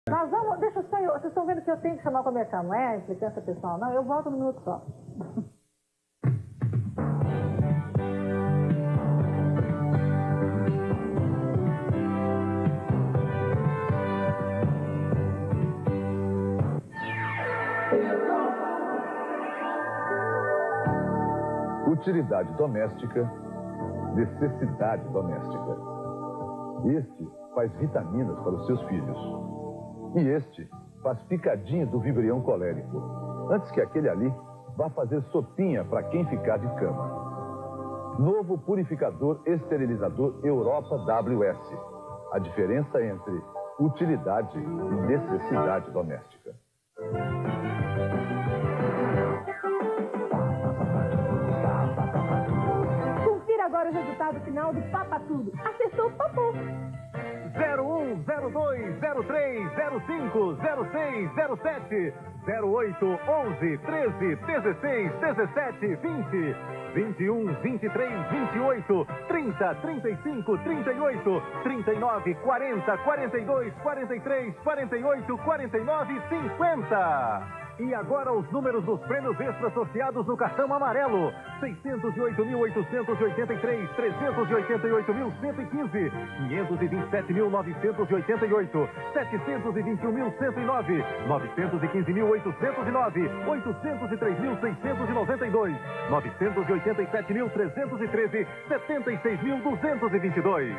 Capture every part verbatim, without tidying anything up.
Nós vamos, deixa só eu, vocês estão vendo que eu tenho que chamar o comercial, não é? Implicância pessoal, não, eu volto no minuto só. Utilidade doméstica, necessidade doméstica. Este faz vitaminas para os seus filhos. E este faz picadinha do vibrião colérico, antes que aquele ali vá fazer sopinha para quem ficar de cama. Novo purificador esterilizador Europa W S. A diferença entre utilidade e necessidade doméstica. Agora o resultado final do Papa Tudo. Acertou o papo. zero um, zero dois, zero três, zero cinco, zero seis, zero sete, zero oito, onze, treze, dezesseis, dezessete, vinte, vinte e um, vinte e três, vinte e oito, trinta, trinta e cinco, trinta e oito, trinta e nove, quarenta, quarenta e dois, quarenta e três, quarenta e oito, quarenta e nove, cinquenta. E agora os números dos prêmios extras sorteados no cartão amarelo. seiscentos e oito mil, oitocentos e oitenta e três, trezentos e oitenta e oito mil, cento e quinze, quinhentos e vinte e sete mil, novecentos e oitenta e oito, setecentos e vinte e um mil, cento e nove, novecentos e quinze mil, oitocentos e nove, oitocentos e três mil, seiscentos e noventa e dois, novecentos e oitenta e sete mil, trezentos e treze, setenta e seis mil, duzentos e vinte e dois.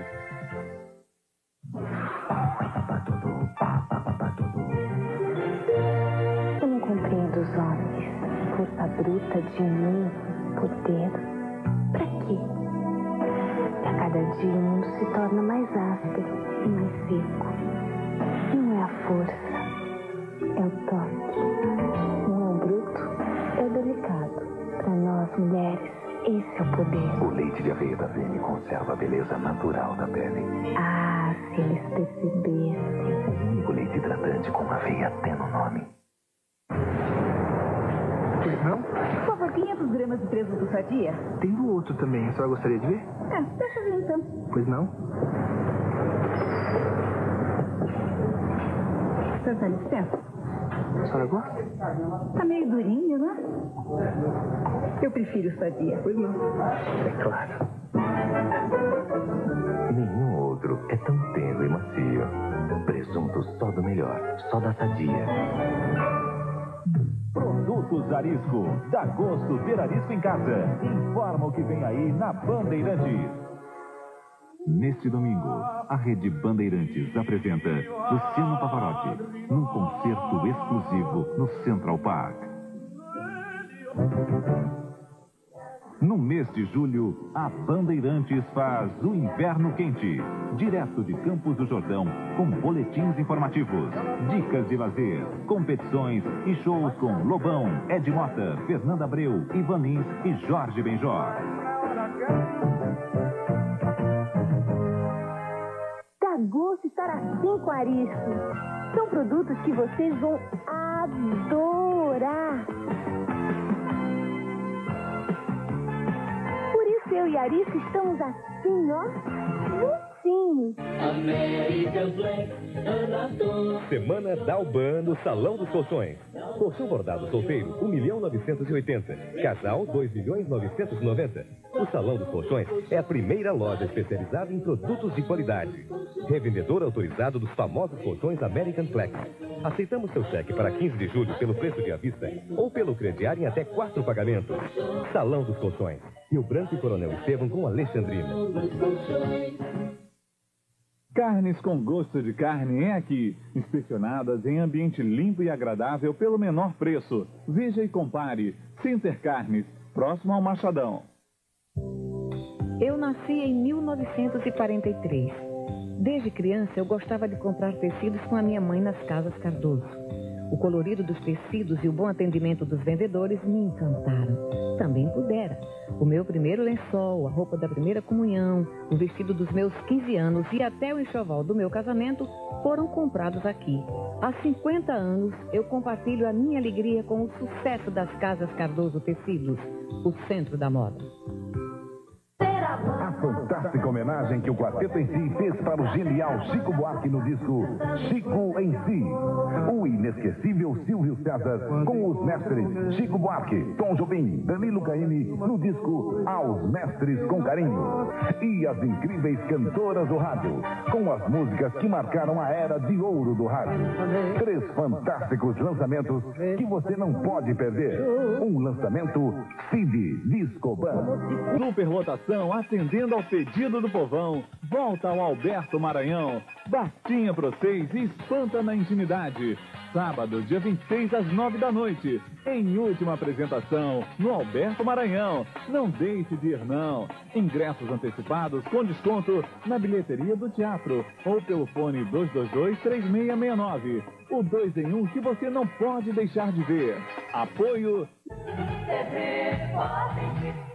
Dos homens, força bruta de mim, poder. Pra quê? A cada dia o mundo se torna mais áspero e mais seco. Não é a força, é o toque. Não é o bruto, é o delicado. Pra nós, mulheres, esse é o poder. O leite de aveia da Vene conserva a beleza natural da pele. Ah, se eles percebessem. O único leite hidratante com aveia até no nome. Não? Por favor, quinhentos gramas de presunto sadia? Tem do outro também, a senhora gostaria de ver? É, deixa eu ver então. Pois não? A senhora dá licença? A senhora gosta? Tá meio durinho, né? Eu prefiro sadia. Pois não? É claro. Nenhum outro é tão tênue e macio. Presunto só do melhor, só da Sadia. Produtos Arisco. Dá gosto ter arisco em casa. Informa o que vem aí na Bandeirantes. Neste domingo, a Rede Bandeirantes apresenta Luciano Pavarotti num concerto exclusivo no Central Park. No mês de julho, a Bandeirantes faz o Inverno Quente, direto de Campos do Jordão, com boletins informativos, dicas de lazer, competições e shows com Lobão, Ed Mota, Fernanda Abreu, Ivan Lins e Jorge Benjor. Dá gosto estar assim com Arisco. São produtos que vocês vão adorar. Eu e Arisco estamos assim, ó, juntinhos. Semana Dalban no Salão dos Colchões. Colchão bordado solteiro, um milhão novecentos e oitenta. Casal, dois milhões novecentos e noventa. O Salão dos Colchões é a primeira loja especializada em produtos de qualidade. Revendedor autorizado dos famosos colchões American Flex. Aceitamos seu cheque para quinze de julho pelo preço de à vista ou pelo crediário em até quatro pagamentos. Salão dos Colchões. Rio Branco e Coronel Estevam com Alexandrina. Carnes com gosto de carne é aqui. Inspecionadas em ambiente limpo e agradável pelo menor preço. Veja e compare. Center Carnes, próximo ao Machadão. Eu nasci em mil novecentos e quarenta e três. Desde criança eu gostava de comprar tecidos com a minha mãe nas casas Cardoso. O colorido dos tecidos e o bom atendimento dos vendedores me encantaram. Também pudera. O meu primeiro lençol, a roupa da primeira comunhão, o vestido dos meus quinze anos e até o enxoval do meu casamento foram comprados aqui. Há cinquenta anos eu compartilho a minha alegria com o sucesso das casas Cardoso Tecidos, o centro da moda. Será A fantástica homenagem que o Quarteto em Si fez para o genial Chico Buarque no disco Chico em Si. O inesquecível Silvio César com os mestres Chico Buarque, Tom Jobim, Danilo Caymmi no disco Aos Mestres com Carinho. E as incríveis cantoras do rádio, com as músicas que marcaram a era de ouro do rádio. Três fantásticos lançamentos que você não pode perder. Um lançamento Cid Disco Band. Superlotação atendendo ao pedido do povão. Volta ao Alberto Maranhão. Bastinha pra vocês e espanta na intimidade. Sábado, dia vinte e seis, às nove da noite. Em última apresentação, no Alberto Maranhão. Não deixe de ir, não. Ingressos antecipados com desconto na bilheteria do teatro. Ou pelo fone dois dois dois, três seis seis nove. O dois em um que você não pode deixar de ver. Apoio...